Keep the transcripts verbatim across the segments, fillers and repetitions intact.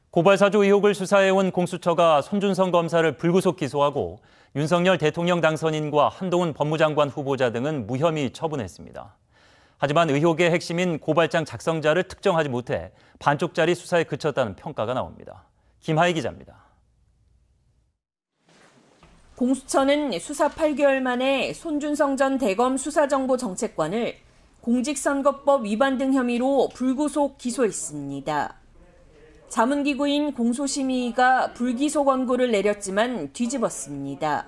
고발사주 의혹을 수사해온 공수처가 손준성 검사를 불구속 기소하고 윤석열 대통령 당선인과 한동훈 법무장관 후보자 등은 무혐의 처분했습니다. 하지만 의혹의 핵심인 고발장 작성자를 특정하지 못해 반쪽짜리 수사에 그쳤다는 평가가 나옵니다. 김하희 기자입니다. 공수처는 수사 팔 개월 만에 손준성 전 대검 수사정보정책관을 공직선거법 위반 등 혐의로 불구속 기소했습니다. 자문기구인 공소심의위가 불기소 권고를 내렸지만 뒤집었습니다.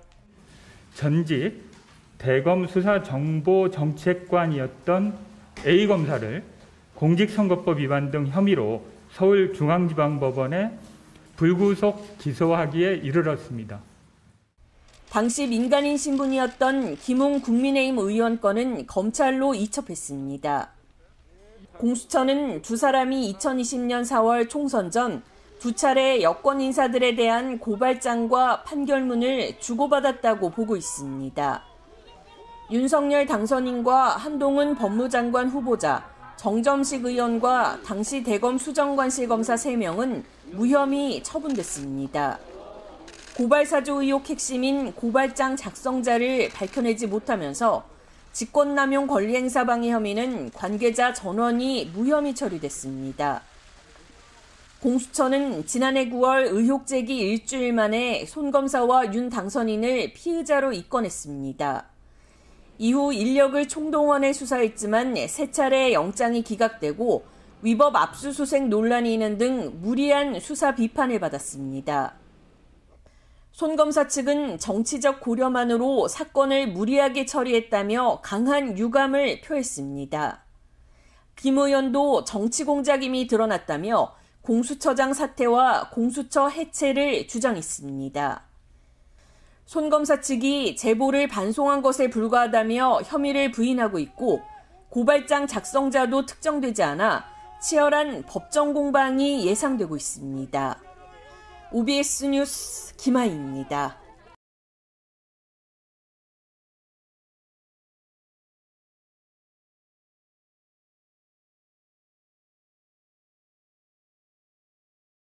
전직 대검 수사정보정책관이었던 A 검사를 공직선거법 위반 등 혐의로 서울중앙지방법원에 불구속 기소하기에 이르렀습니다. 당시 민간인 신분이었던 김웅 국민의힘 의원 건은 검찰로 이첩했습니다. 공수처는 두 사람이 이천이십 년 사월 총선 전 두 차례 여권 인사들에 대한 고발장과 판결문을 주고받았다고 보고 있습니다. 윤석열 당선인과 한동훈 법무장관 후보자, 정점식 의원과 당시 대검 수정관실 검사 세 명은 무혐의 처분됐습니다. 고발사주 의혹 핵심인 고발장 작성자를 밝혀내지 못하면서 직권남용 권리행사 방해 혐의는 관계자 전원이 무혐의 처리됐습니다. 공수처는 지난해 구월 의혹 제기 일주일 만에 손 검사와 윤 당선인을 피의자로 입건했습니다. 이후 인력을 총동원해 수사했지만 세 차례 영장이 기각되고 위법 압수수색 논란이 있는 등 무리한 수사 비판을 받았습니다. 손 검사 측은 정치적 고려만으로 사건을 무리하게 처리했다며 강한 유감을 표했습니다. 김 의원도 정치 공작임이 드러났다며 공수처장 사퇴와 공수처 해체를 주장했습니다. 손 검사 측이 제보를 반송한 것에 불과하다며 혐의를 부인하고 있고 고발장 작성자도 특정되지 않아 치열한 법정 공방이 예상되고 있습니다. 오비에스 뉴스 김하희입니다.